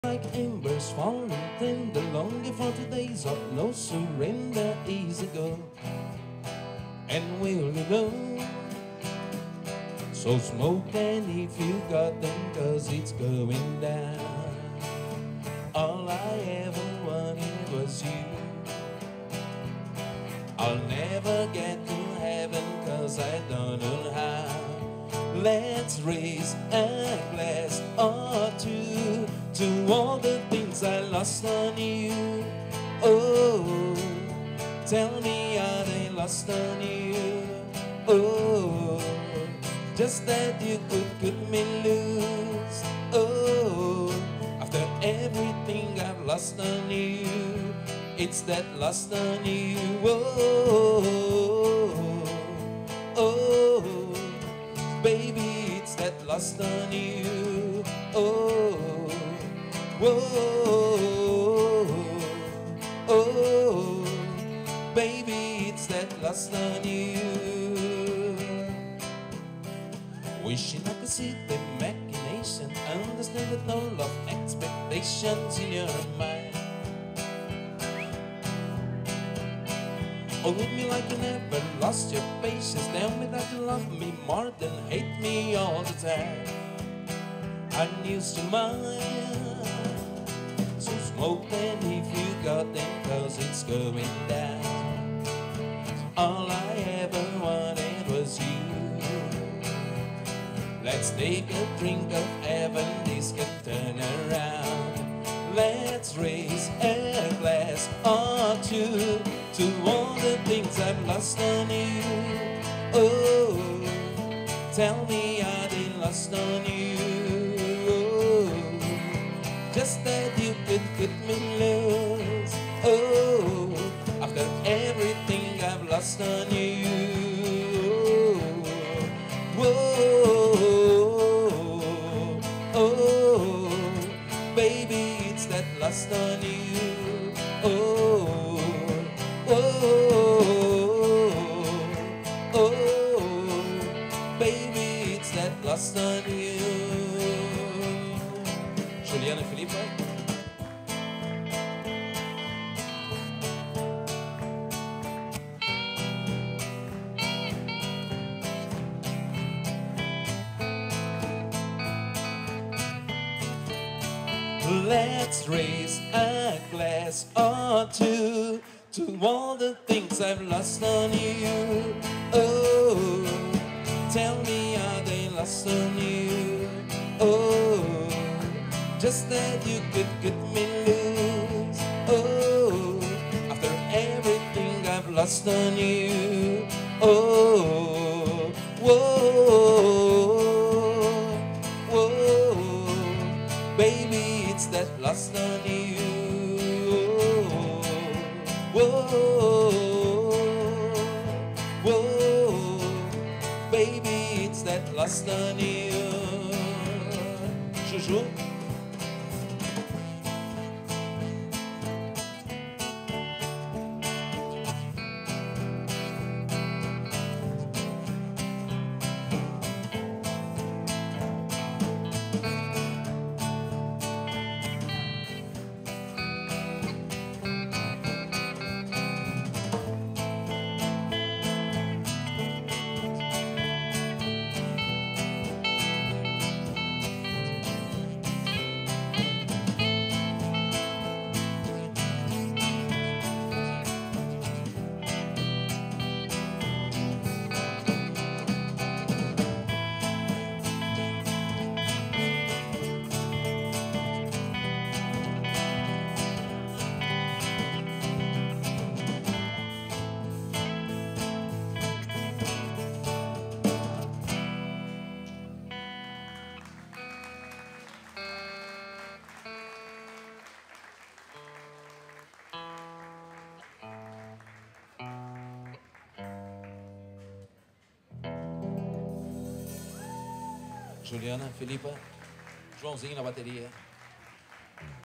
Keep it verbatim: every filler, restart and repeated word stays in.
Like embers falling tender, longing for the days of no surrender. Easy go, and will you go? So smoke and if you got them, cause it's going down. All I ever wanted was you. I'll never get to heaven cause I don't know how. Let's raise a glass or two to all the things I lost on you. Oh, tell me, are they lost on you? Oh, just that you could cut me loose. Oh, after everything I've lost on you, it's that lost on you. Oh, oh, baby, it's that lost on you. Oh, whoa, oh, baby, it's that lost on you. Wishing I could see the machination, understand the toll of expectations in your mind. Hold me like you never lost your patience. Tell me that you love me more than hate me all the time. I used to mind. So smoke them if you got them, cause it's going down. All I ever wanted was you. Let's take a drink of heaven, this can turn around. Let's raise a glass or two to all the things I've lost on you. Oh, tell me, are they lost on you? Oh, just that you could cut me loose. Oh, after everything I've lost on you. Whoa, oh, baby, it's that lost on you. Oh, oh, oh, baby, it's that lost on you. Juliana Felipe. Let's raise a glass or two to all the things I've lost on you. Oh, tell me, are they lost on you? Oh, just that you could cut me loose. Oh, after everything I've lost on you. Oh, whoa, whoa, baby, it's that lost on you. Whoa, whoa, baby, it's that lost on you. Juju. Juliana, Felipa, Joãozinho na bateria.